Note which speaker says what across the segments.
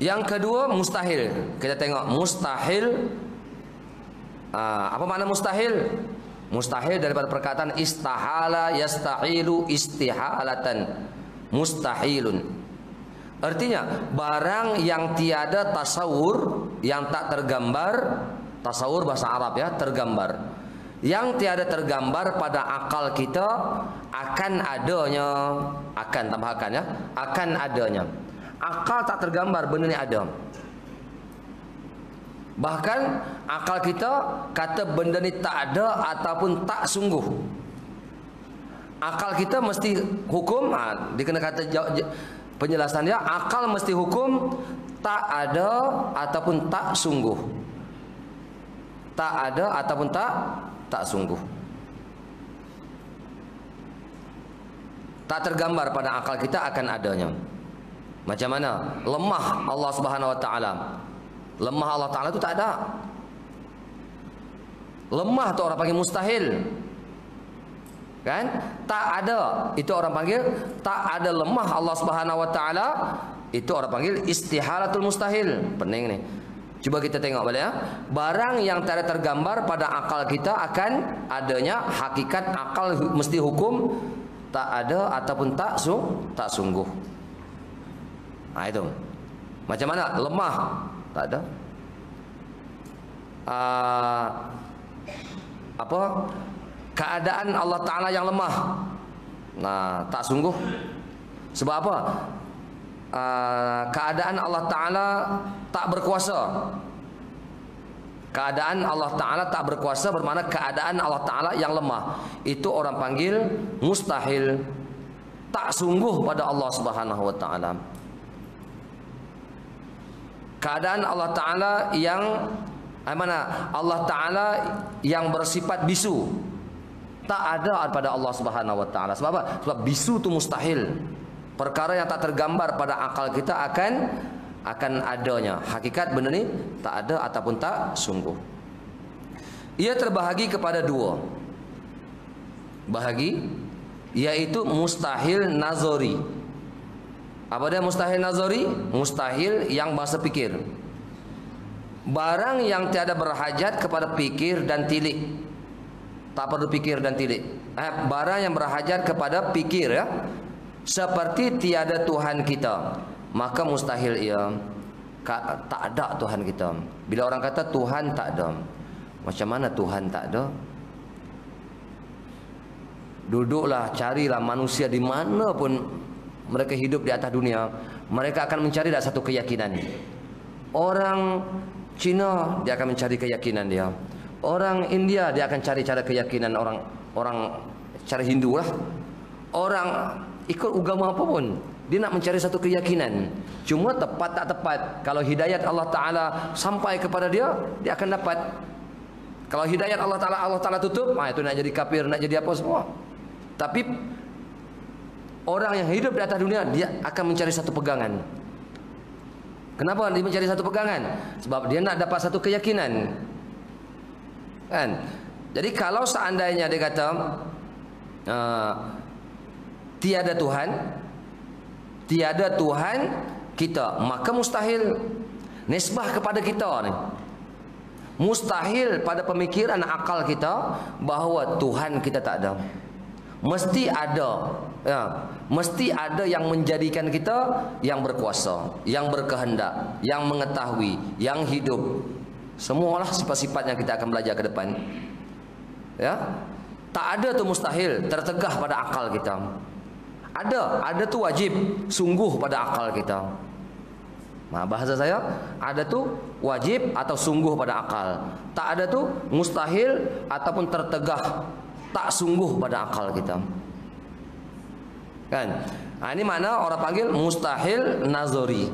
Speaker 1: Yang kedua mustahil. Kita tengok mustahil. Apa makna mustahil? Mustahil daripada perkataan istahala yastahilu istihalatan. Mustahilun. Artinya barang yang tiada tasawur, yang tak tergambar. Tasawur bahasa Arab ya, tergambar. Yang tiada tergambar pada akal kita akan adanya, akan tambahkan ya, akan adanya. Akal tak tergambar benda ni ada. Bahkan akal kita kata benda ni tak ada ataupun tak sungguh. Akal kita mesti hukum, dia kena kata penjelasan dia, akal mesti hukum tak ada ataupun tak sungguh. Tak ada ataupun tak sungguh. Tak tergambar pada akal kita akan adanya. Macam mana? Lemah Allah Subhanahu wa taala. Lemah Allah taala itu tak ada. Lemah tu orang panggil mustahil. Kan? Tak ada. Itu orang panggil tak ada lemah Allah Subhanahu wa taala. Itu orang panggil istihalatul mustahil. Pening ni. Cuba kita tengok balik ya. Barang yang tidak tergambar pada akal kita akan adanya, hakikat akal mesti hukum tak ada ataupun tak sungguh. Itu. Macam mana? Lemah. Tak ada. Apa? Keadaan Allah Ta'ala yang lemah. Tak sungguh. Sebab apa? Keadaan Allah Ta'ala tak berkuasa. Keadaan Allah Ta'ala tak berkuasa bermakna keadaan Allah Ta'ala yang lemah. Itu orang panggil mustahil. Tak sungguh pada Allah Subhanahu wa Ta'ala. Keadaan Allah Ta'ala yang mana? Allah Ta'ala yang bersifat bisu. Tak ada pada Allah Subhanahu wa Ta'ala. Sebab apa? Sebab bisu itu mustahil. Perkara yang tak tergambar pada akal kita akan adanya. Hakikat benda ni tak ada ataupun tak sungguh. Ia terbahagi kepada dua bahagi, yaitu mustahil nazari. Apa dia mustahil nazari? Mustahil yang bahasa pikir. Barang yang tiada berhajat kepada pikir dan tilik. Tak perlu pikir dan tilik. Barang yang berhajat kepada pikir ya. Seperti tiada Tuhan kita, maka mustahil ia. Tak ada Tuhan kita. Bila orang kata Tuhan tak ada, macam mana Tuhan tak ada? Duduklah, carilah manusia di mana pun mereka hidup di atas dunia, mereka akan mencari satu keyakinan. Orang Cina dia akan mencari keyakinan dia. Orang India dia akan cari cara keyakinan orang cara Hindu lah. Orang ikut agama apa pun, dia nak mencari satu keyakinan. Cuma tepat tak tepat. Kalau hidayat Allah Ta'ala sampai kepada dia, dia akan dapat. Kalau hidayat Allah Ta'ala tutup, itu nak jadi kafir, nak jadi apa semua. Tapi orang yang hidup di atas dunia, dia akan mencari satu pegangan. Kenapa dia mencari satu pegangan? Sebab dia nak dapat satu keyakinan. Kan? Jadi kalau seandainya dia kata tiada Tuhan kita, maka mustahil nisbah kepada kita ni. Mustahil pada pemikiran akal kita bahawa Tuhan kita tak ada. Mesti ada ya, mesti ada yang menjadikan kita yang berkuasa, yang berkehendak, yang mengetahui, yang hidup. Semualah sifat-sifat yang kita akan belajar ke depan. Ya. Tak ada tu mustahil tertegah pada akal kita. Ada tu wajib sungguh pada akal kita. Bahasa saya, ada tu wajib atau sungguh pada akal. Tak ada tu mustahil ataupun tertegah tak sungguh pada akal kita. Kan? Ini makna orang panggil mustahil nazari.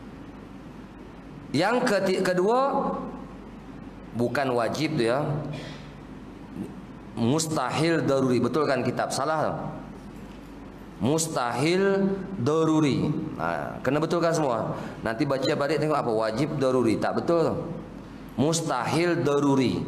Speaker 1: Yang kedua bukan wajib tu ya. Mustahil daruri. Betul kan kitab? Salah. Mustahil daruri. Kena betulkan semua. Nanti baca balik tengok apa wajib daruri. Tak betul. Mustahil daruri.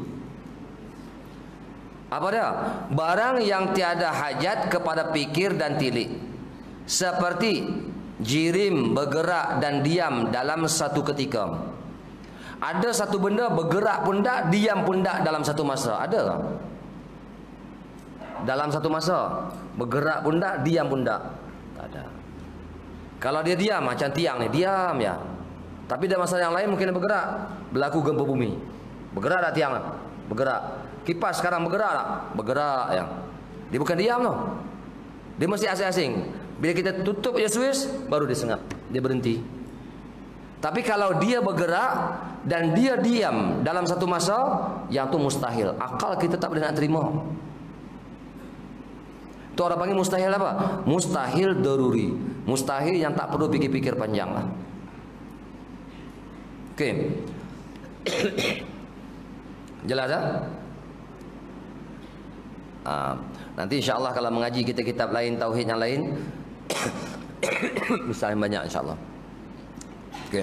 Speaker 1: Apa dia? Barang yang tiada hajat kepada pikir dan tilik. Seperti jirim, bergerak dan diam dalam satu ketika. Ada satu benda bergerak pun tak, diam pun tak dalam satu masa. Ada tak? Dalam satu masa bergerak pun tak, diam pun tak. Tak ada. Kalau dia diam, macam tiang ni, diam ya. Tapi dalam masa yang lain mungkin dia bergerak. Berlaku gempa bumi, bergerak tak tiang? Bergerak. Kipas sekarang bergerak tak? Bergerak ya. Dia bukan diam tu. Dia mesti asing-asing. Bila kita tutup je switch, baru dia sengap, dia berhenti. Tapi kalau dia bergerak dan dia diam dalam satu masa, yang tu mustahil. Akal kita tak boleh nak terima. Tu orang panggil mustahil apa? Mustahil daruri. Mustahil yang tak perlu fikir-fikir panjang lah. Okey. Jelas tak? Nanti insya-Allah kalau mengaji kita kitab lain, tauhid yang lain, misalnya banyak insya-Allah. Okay.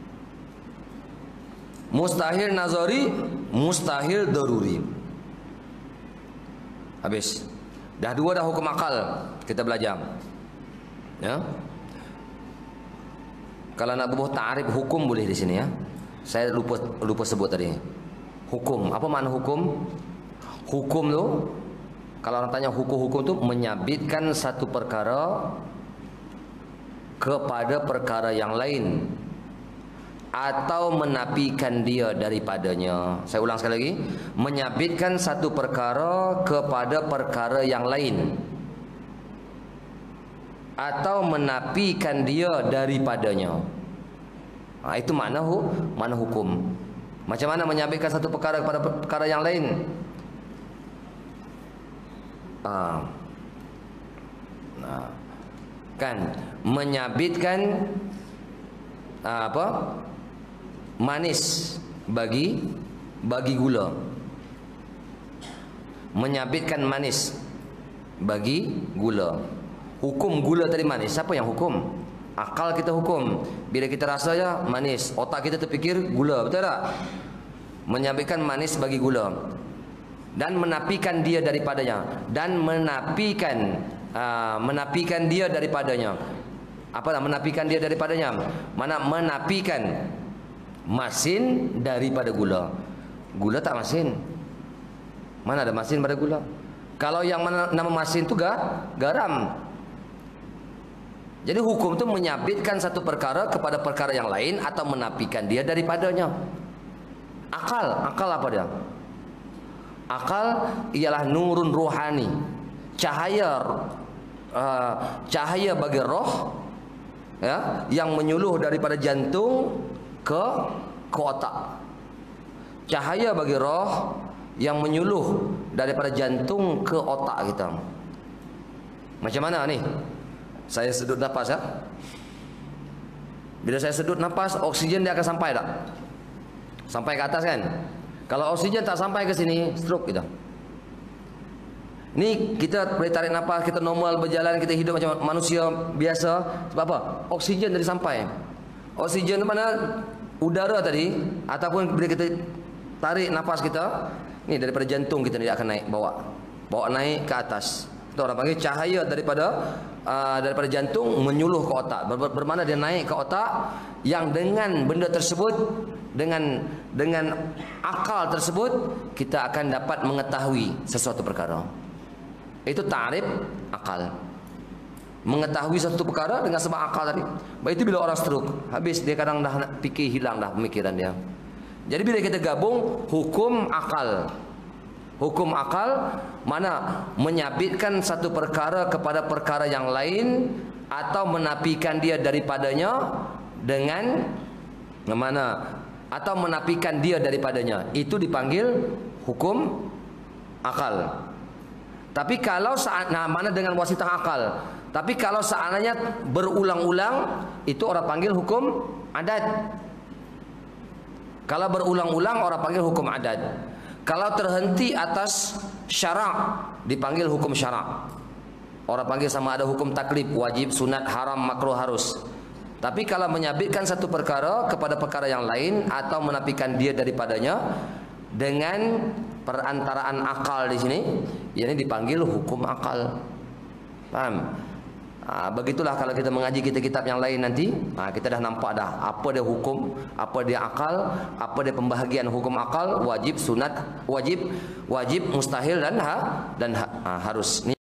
Speaker 1: Mustahil nazari, mustahil daruri. Habis. Dah dua dah hukum akal kita belajar. Ya. Kalau nak bubuh ta'rif hukum boleh di sini ya. Saya lupa sebut tadi. Hukum. Apa makna hukum? Hukum tu, kalau orang tanya hukum-hukum tu menyabitkan satu perkara kepada perkara yang lain atau menafikan dia daripadanya. Saya ulang sekali lagi, menyabitkan satu perkara kepada perkara yang lain atau menafikan dia daripadanya. Itu makna hukum. Macam mana menyabitkan satu perkara kepada perkara yang lain? Kan menyabitkan apa? Manis bagi gula. Menyabitkan manis bagi gula. Hukum gula tadi manis. Siapa yang hukum? Akal kita hukum. Bila kita rasa ya manis, otak kita terfikir gula, betul tak? Menyabitkan manis bagi gula dan menafikan dia daripadanya, dan menafikan dia daripadanya. Apa nak menafikan dia daripadanya? Mana menafikan masin daripada gula. Gula tak masin. Mana ada masin pada gula? Kalau yang nama masin tu garam. Jadi hukum tu menyabitkan satu perkara kepada perkara yang lain atau menafikan dia daripadanya. Akal apa dia? Akal ialah nurun rohani, cahaya bagi roh ya, yang menyuluh daripada jantung ke otak. Cahaya bagi roh yang menyuluh daripada jantung ke otak kita. Macam mana ni? Saya sedut nafas ya. Bila saya sedut nafas, oksigen dia akan sampai tak? Sampai ke atas kan? Kalau oksigen tak sampai ke sini, stroke kita. Ni kita boleh tarik nafas, kita normal berjalan, kita hidup macam manusia biasa. Sebab apa? Oksigen tadi sampai. Oksigen mana? Udara tadi, ataupun bila kita tarik nafas kita, ni daripada jantung kita ni dia akan naik, bawa naik ke atas. Itu orang panggil cahaya daripada jantung menyuluh ke otak. Bermakna dia naik ke otak, yang dengan benda tersebut, dengan akal tersebut kita akan dapat mengetahui sesuatu perkara. Itu ta'rif akal. Mengetahui satu perkara dengan sebab akal tadi. Baik itu bila orang stroke, habis dia kadang dah fikir hilang dah pemikiran dia. Jadi bila kita gabung hukum akal. Hukum akal mana menyabitkan satu perkara kepada perkara yang lain atau menafikan dia daripadanya dengan mana, atau menafikan dia daripadanya, itu dipanggil hukum akal. Tapi kalau mana dengan wasitah akal. Tapi kalau seandainya berulang-ulang, itu orang panggil hukum adat. Kalau berulang-ulang orang panggil hukum adat. Kalau terhenti atas syarak, dipanggil hukum syarak. Orang panggil sama ada hukum taklif, wajib, sunat, haram, makruh, harus. Tapi kalau menyabitkan satu perkara kepada perkara yang lain atau menafikan dia daripadanya dengan perantaraan akal di sini, ini dipanggil hukum akal. Paham? Begitulah kalau kita mengaji kitab-kitab yang lain nanti, kita dah nampak dah apa dia hukum, apa dia akal, apa dia pembahagian hukum akal, wajib, sunat, wajib, mustahil dan harus.